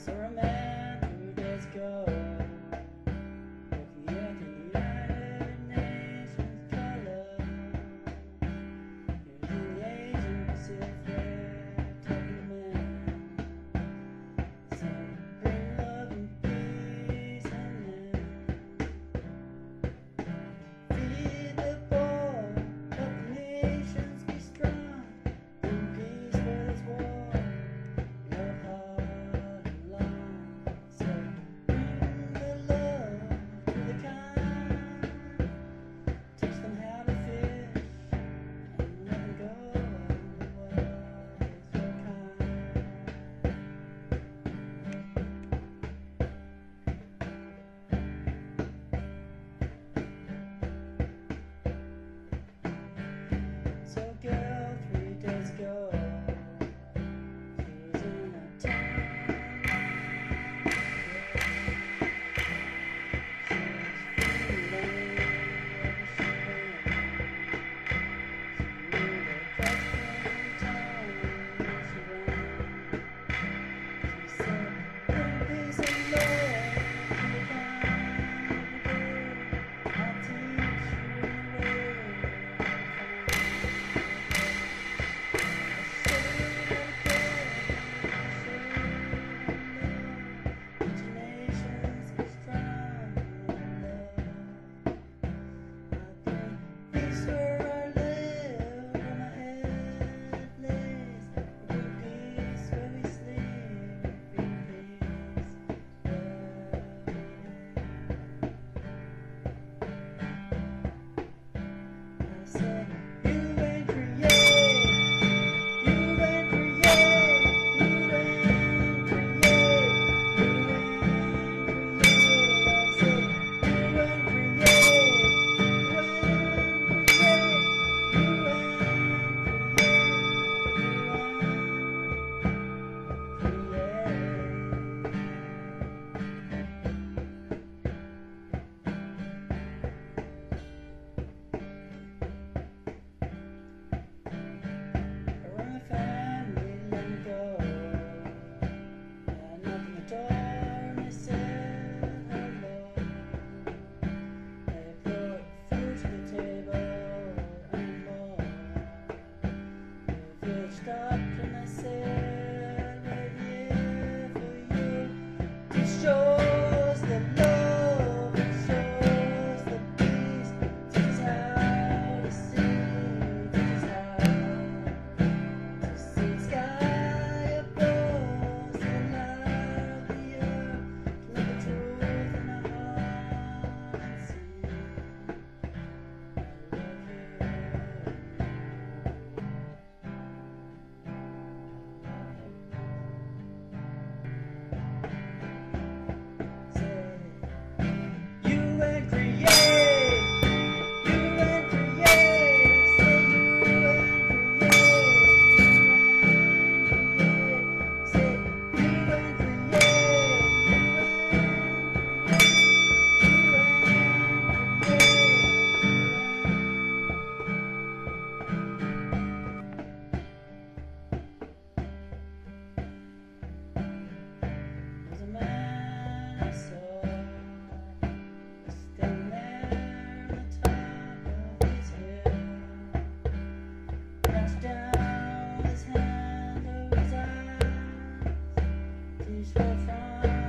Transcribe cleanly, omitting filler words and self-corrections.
saw a man 2 days ago, looking at the United Nations color. He was in the Asian Pacific, talking to men, saying, bring love and peace, and then feed the poor, help the nations be strong, bring peace where there's war. Love hard and long, so bring the love to the kind, teach them how to fish and let them go in the world is your kind. So a girl 3 days ago, she was in a town. She was feeling wherever she went. She knew the question town where she went. She said, bring peace and love to the kind of a girl. I'll teach you a way to find. Stopped and I said, we're here for you. It shows the love, it shows the peace. Teach us how to see, teach us how to see the sky above, see the light of the earth, to look the truth in our heart and see. I love you. Down his hand over his eyes, tears fell from